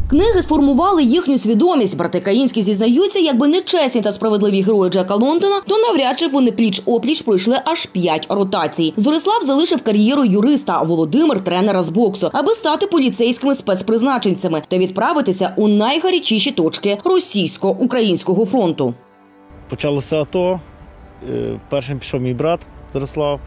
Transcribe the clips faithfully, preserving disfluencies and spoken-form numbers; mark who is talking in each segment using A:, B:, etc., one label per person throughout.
A: Книги сформували їхню свідомість. Брати Каїнські зізнаються, якби не чесні та справедливі герої Джека Лондона, то навряд чи вони пліч-опліч пройшли аж п'ять ротацій. Зорислав залишив кар'єру юриста, а Володимир – тренера з боксу, аби стати поліцейськими спецпризначенцями та відправитися у найгарячіші точки російсько-українського фронту.
B: Почалося АТО, першим пішов мій брат Зорислав,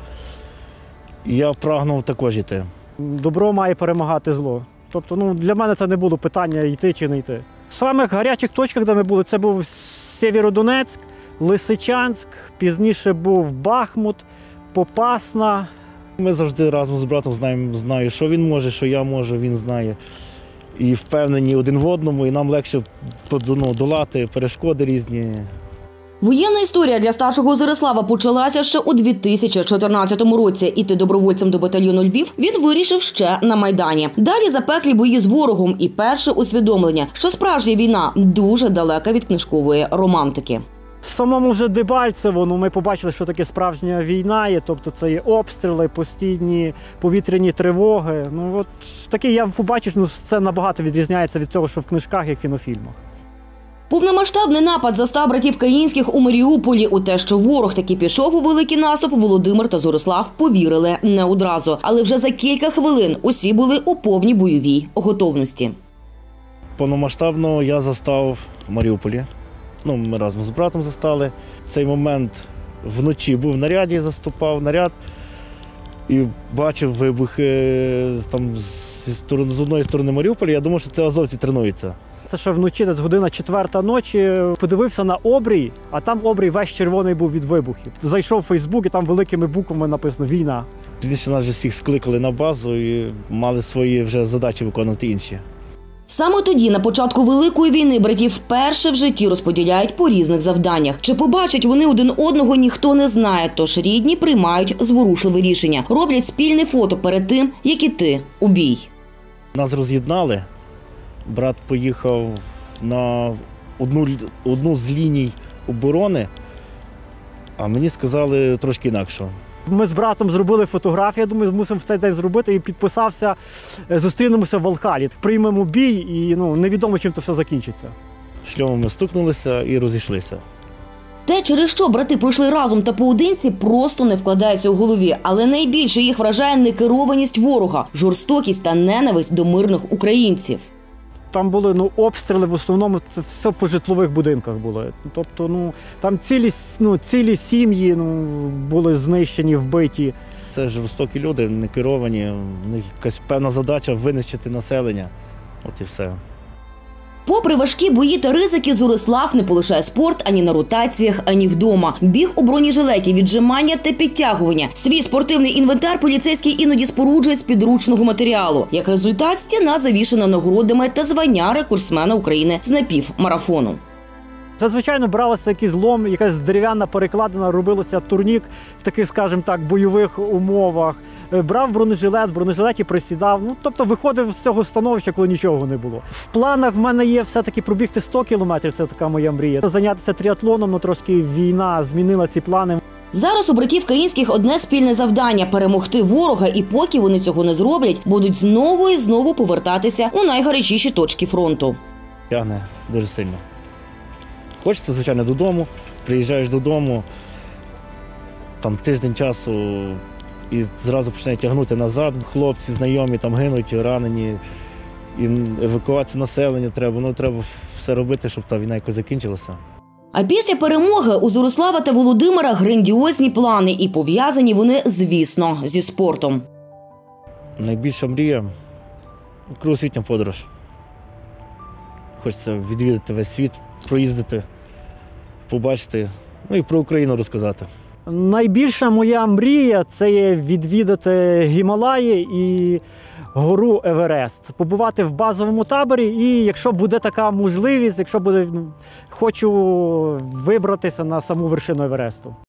B: і я прагнув також йти.
C: Добро має перемагати зло. Тобто, ну, для мене це не було питання, йти чи не йти. В самих гарячих точках, де ми були, це був Сєвєродонецьк, Лисичанськ, пізніше був Бахмут, Попасна.
B: Ми завжди разом з братом знаємо, знаю, що він може, що я можу, він знає. І впевнені один в одному, і нам легше ну, долати перешкоди різні.
A: Воєнна історія для старшого Зорислава почалася ще у дві тисячі чотирнадцятому році. Іти добровольцем до батальйону «Львів» він вирішив ще на Майдані. Далі запеклі бої з ворогом і перше усвідомлення, що справжня війна дуже далека від книжкової романтики.
C: В самому вже Дебальцево ну, ми побачили, що таке справжня війна є, тобто це є обстріли, постійні повітряні тривоги. Ну от таке я побачив, ну це набагато відрізняється від цього, що в книжках і кінофільмах.
A: Повномасштабний напад застав братів Каїнських у Маріуполі. У те, що ворог таки пішов у великий наступ, Володимир та Зорислав повірили не одразу. Але вже за кілька хвилин усі були у повній бойовій готовності.
B: Повномасштабно я застав в Маріуполі. Ну, ми разом з братом застали. В цей момент вночі був в наряді, заступав наряд і бачив вибухи там, зі сторони, з одної сторони Маріуполя. Я думав, що це азовці тренуються.
C: Це ще вночі, десь година четверта ночі, подивився на обрій, а там обрій весь червоний був від вибухів. Зайшов у Фейсбук і там великими буквами написано «Війна».
B: Пізніше нас вже всіх скликали на базу і мали свої вже задачі виконувати інші.
A: Саме тоді, на початку Великої війни, братів вперше в житті розподіляють по різних завданнях. Чи побачать вони один одного, ніхто не знає, тож рідні приймають зворушливе рішення. Роблять спільне фото перед тим, як іти у бій.
B: Нас роз'єднали. Брат поїхав на одну, одну з ліній оборони, а мені сказали трошки інакше.
C: Ми з братом зробили фотографію, я думаю, мусимо в цей день зробити, і підписався, зустрінемося в Валхалі. Приймемо бій і ну, невідомо, чим це все закінчиться.
B: Шльомом ми стукнулися і розійшлися.
A: Те, через що брати пройшли разом та поодинці, просто не вкладається у голові. Але найбільше їх вражає некерованість ворога, жорстокість та ненависть до мирних українців.
C: Там були ну, обстріли, в основному це все по житлових будинках було. Тобто ну, там цілі, ну, цілі сім'ї ну, були знищені, вбиті.
B: Це жорстокі люди, не керовані, у них якась певна задача винищити населення. От і все.
A: Попри важкі бої та ризики, Зорислав не полишає спорт ані на ротаціях, ані вдома. Біг у бронежилеті, віджимання та підтягування. Свій спортивний інвентар поліцейський іноді споруджує з підручного матеріалу. Як результат, стіна завішена нагородами та звання рекордсмена України з напівмарафону.
C: Зазвичай бралося якийсь лом, якась дерев'яна перекладина, робилося турнік в таких, скажімо так, бойових умовах. Брав бронежилет, в бронежилеті присідав. Ну, тобто виходив з цього становища, коли нічого не було. В планах в мене є все-таки пробігти сто кілометрів, це така моя мрія. Зайнятися тріатлоном, але трошки війна змінила ці плани.
A: Зараз у братів Каїнських одне спільне завдання – перемогти ворога, і поки вони цього не зроблять, будуть знову і знову повертатися у найгарячіші точки фронту.
B: Тягне дуже сильно. Хочеться, звичайно, додому, приїжджаєш додому, там тиждень часу і зразу починає тягнути назад. Хлопці, знайомі там гинуть, ранені, і евакуація населення треба, ну треба все робити, щоб та війна якось закінчилася.
A: А після перемоги у Зорислава та Володимира грандіозні плани, і пов'язані вони, звісно, зі спортом.
B: Найбільша мрія – кругосвітня подорож. Хочеться відвідати весь світ, проїздити, побачити, ну і про Україну розказати.
C: Найбільша моя мрія – це є відвідати Гімалаї і гору Еверест. Побувати в базовому таборі і, якщо буде така можливість, якщо буде, хочу вибратися на саму вершину Евересту.